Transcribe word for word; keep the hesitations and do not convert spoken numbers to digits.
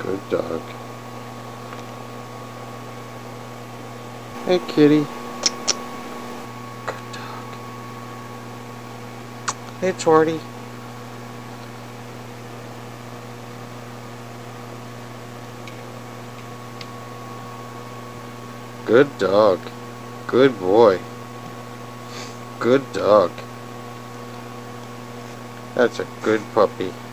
Good dog. Hey, kitty. Good dog. Hey, Jordy. Good dog. Good boy. Good dog. That's a good puppy.